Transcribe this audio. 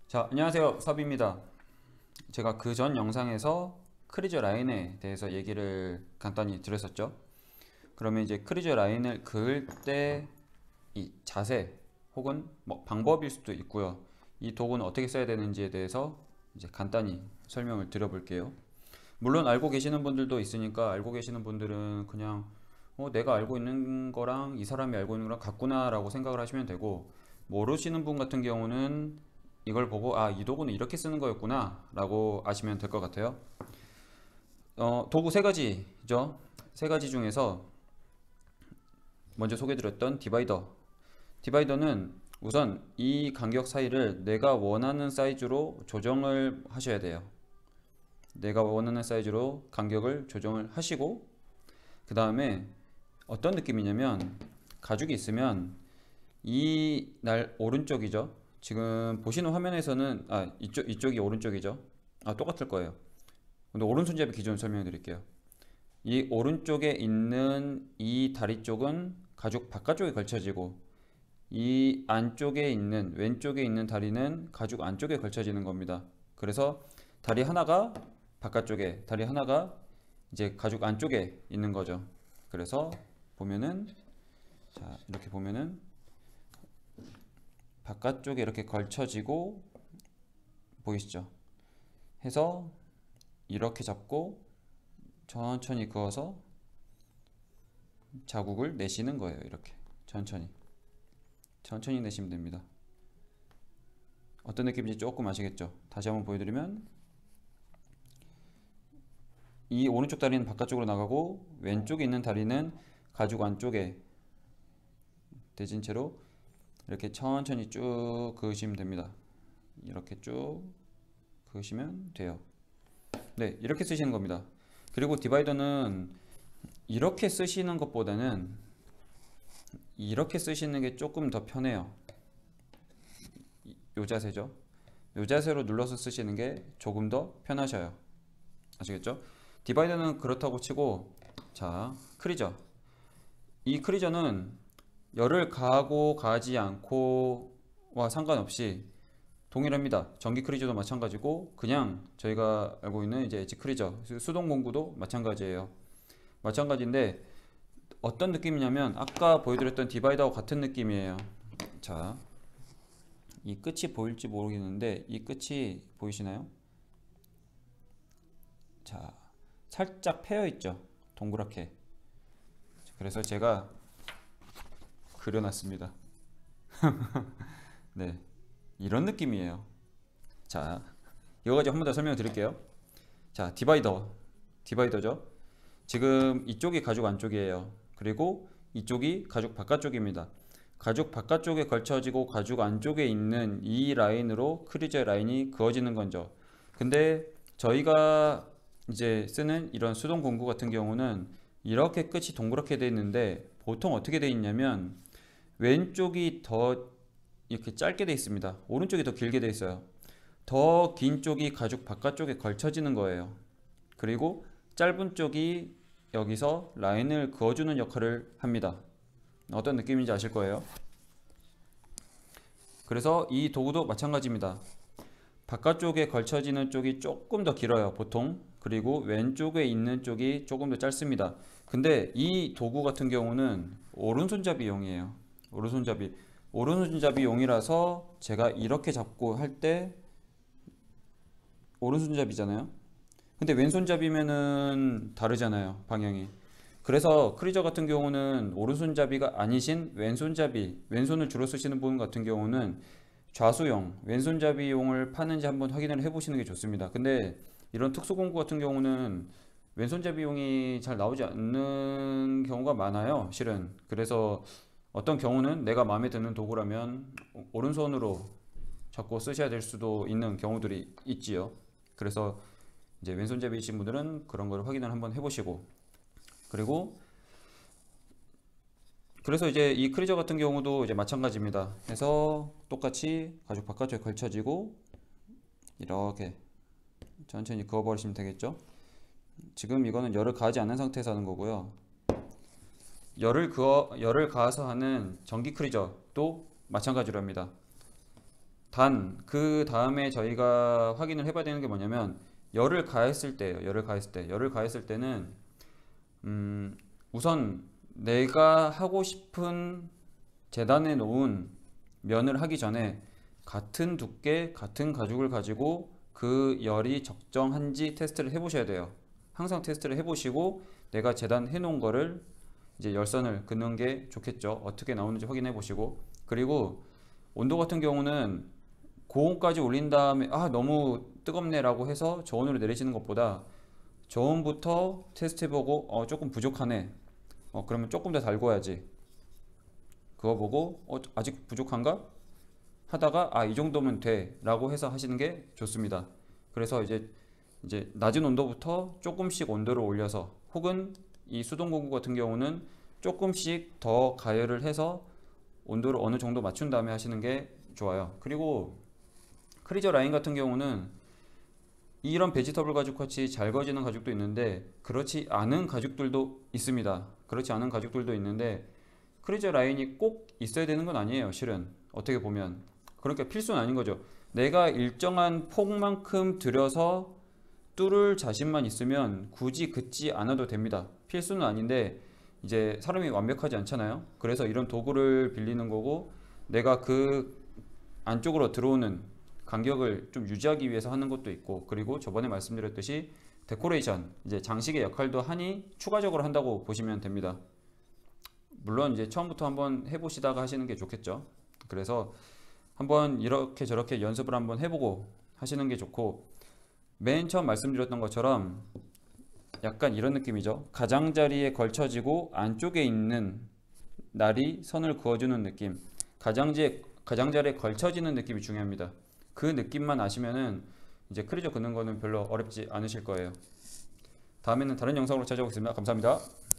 자, 안녕하세요. 섭입니다. 제가 그 전 영상에서 크리저 라인에 대해서 얘기를 간단히 드렸었죠. 그러면 이제 크리저 라인을 그을 때 이 자세 혹은 뭐 방법일 수도 있고요. 이 도구는 어떻게 써야 되는지에 대해서 이제 간단히 설명을 드려볼게요. 물론 알고 계시는 분들도 있으니까 알고 계시는 분들은 그냥 내가 알고 있는 거랑 이 사람이 알고 있는 거랑 같구나 라고 생각을 하시면 되고, 모르시는 분 같은 경우는 이걸 보고 이 도구는 이렇게 쓰는 거였구나 라고 아시면 될 것 같아요. 도구 세 가지죠. 세 가지 중에서 먼저 소개드렸던 디바이더는 우선 이 간격 사이를 내가 원하는 사이즈로 조정을 하셔야 돼요. 내가 원하는 사이즈로 간격을 조정을 하시고, 그 다음에 어떤 느낌이냐면, 가죽이 있으면 이 날 오른쪽이죠. 지금 보시는 화면에서는 이쪽이 오른쪽이죠. 똑같을 거예요. 근데 오른손잡이 기준 설명해 드릴게요. 이 오른쪽에 있는 이 다리 쪽은 가죽 바깥쪽에 걸쳐지고, 이 안쪽에 있는 왼쪽에 있는 다리는 가죽 안쪽에 걸쳐지는 겁니다. 그래서 다리 하나가 바깥쪽에, 다리 하나가 이제 가죽 안쪽에 있는 거죠. 그래서 보면은, 자, 이렇게 보면은 바깥쪽에 이렇게 걸쳐지고, 보이시죠? 해서 이렇게 잡고 천천히 그어서 자국을 내시는 거예요. 이렇게 천천히 내시면 됩니다. 어떤 느낌인지 조금 아시겠죠? 다시 한번 보여드리면, 이 오른쪽 다리는 바깥쪽으로 나가고 왼쪽에 있는 다리는 가죽 안쪽에 대진 채로 이렇게 천천히 쭉 그으시면 됩니다. 이렇게 쭉 그으시면 돼요. 네, 이렇게 쓰시는 겁니다. 그리고 디바이더는 이렇게 쓰시는 것보다는 이렇게 쓰시는 게 조금 더 편해요. 요 자세죠. 요 자세로 눌러서 쓰시는 게 조금 더 편하셔요. 아시겠죠? 디바이더는 그렇다고 치고, 자, 이 크리저는 열을 가하고 가하지 않고와 상관없이 동일합니다. 전기 크리저도 마찬가지고, 그냥 저희가 알고 있는 이제 엣지 크리저, 수동 공구도 마찬가지예요. 마찬가지인데 어떤 느낌이냐면, 아까 보여드렸던 디바이더와 같은 느낌이에요. 자, 이 끝이 보일지 모르겠는데 이 끝이 보이시나요? 자, 살짝 패여 있죠. 동그랗게. 그래서 제가 그려놨습니다. 네, 이런 느낌이에요. 자, 이거 가지고 한 번 더 설명을 드릴게요. 자, 디바이더죠. 지금 이쪽이 가죽 안쪽이에요. 그리고 이쪽이 가죽 바깥쪽입니다. 가죽 바깥쪽에 걸쳐지고 가죽 안쪽에 있는 이 라인으로 크리저 라인이 그어지는 거죠. 근데 저희가 이제 쓰는 이런 수동 공구 같은 경우는 이렇게 끝이 동그랗게 되어 있는데, 보통 어떻게 되어 있냐면 왼쪽이 더 이렇게 짧게 되어 있습니다. 오른쪽이 더 길게 되어 있어요. 더 긴 쪽이 가죽 바깥쪽에 걸쳐지는 거예요. 그리고 짧은 쪽이 여기서 라인을 그어주는 역할을 합니다. 어떤 느낌인지 아실 거예요. 그래서 이 도구도 마찬가지입니다. 바깥쪽에 걸쳐지는 쪽이 조금 더 길어요, 보통. 그리고 왼쪽에 있는 쪽이 조금 더 짧습니다. 근데 이 도구 같은 경우는 오른손잡이용이에요. 오른손잡이용이라서 제가 이렇게 잡고 할 때 오른손잡이잖아요. 근데 왼손잡이면은 다르잖아요, 방향이. 그래서 크리저 같은 경우는 오른손잡이가 아니신 왼손을 주로 쓰시는 분 같은 경우는 좌수용, 왼손잡이용을 파는지 한번 확인을 해보시는 게 좋습니다. 근데 이런 특수공구 같은 경우는 왼손잡이용이 잘 나오지 않는 경우가 많아요, 실은. 그래서 어떤 경우는 내가 마음에 드는 도구라면 오른손으로 잡고 쓰셔야 될 수도 있는 경우들이 있지요. 그래서 이제 왼손잡이이신 분들은 그런 걸 확인을 한번 해보시고, 그래서 이제 이 크리저 같은 경우도 이제 마찬가지입니다. 해서 똑같이 가죽 바깥쪽에 걸쳐지고 이렇게 천천히 그어버리시면 되겠죠. 지금 이거는 열을 가하지 않는 상태에서 하는 거고요. 열을 가해서 하는 전기 크리저도 마찬가지로 합니다. 단 그 다음에 저희가 확인을 해봐야 되는 게 뭐냐면 열을 가했을 때예요. 열을 가했을 때는 우선 내가 하고 싶은 재단해 놓은 면을 하기 전에 같은 두께, 같은 가죽을 가지고 그 열이 적정한지 테스트를 해보셔야 돼요. 항상 테스트를 해보시고 내가 재단해 놓은 거를 이제 열선을 긋는 게 좋겠죠. 어떻게 나오는지 확인해 보시고, 그리고 온도 같은 경우는 고온까지 올린 다음에 너무 뜨겁네 라고 해서 저온으로 내리시는 것보다 저온부터 테스트해보고 조금 부족하네, 그러면 조금 더 달궈야지, 그거 보고 아직 부족한가 하다가 이 정도면 돼 라고 해서 하시는 게 좋습니다. 그래서 이제 낮은 온도부터 조금씩 온도를 올려서, 혹은 이 수동 공구 같은 경우는 조금씩 더 가열을 해서 온도를 어느 정도 맞춘 다음에 하시는 게 좋아요. 그리고 크리저 라인 같은 경우는 이런 베지터블 가죽 같이 잘 거지는 가죽도 있는데 그렇지 않은 가죽들도 있습니다. 그렇지 않은 가죽들도 있는데 크리저 라인이 꼭 있어야 되는 건 아니에요, 실은. 어떻게 보면 그러니까 필수는 아닌 거죠. 내가 일정한 폭만큼 들여서 뚫을 자신만 있으면 굳이 긋지 않아도 됩니다. 필수는 아닌데 이제 사람이 완벽하지 않잖아요. 그래서 이런 도구를 빌리는 거고, 내가 그 안쪽으로 들어오는 간격을 좀 유지하기 위해서 하는 것도 있고, 그리고 저번에 말씀드렸듯이 데코레이션, 이제 장식의 역할도 하니 추가적으로 한다고 보시면 됩니다. 물론 이제 처음부터 한번 해보시다가 하시는 게 좋겠죠. 그래서 한번 이렇게 저렇게 연습을 한번 해보고 하시는 게 좋고, 맨 처음 말씀드렸던 것처럼 약간 이런 느낌이죠. 가장자리에 걸쳐지고 안쪽에 있는 날이 선을 그어주는 느낌, 가장자리에 걸쳐지는 느낌이 중요합니다. 그 느낌만 아시면은 이제 크리저 긋는 거는 별로 어렵지 않으실 거예요. 다음에는 다른 영상으로 찾아오겠습니다. 감사합니다.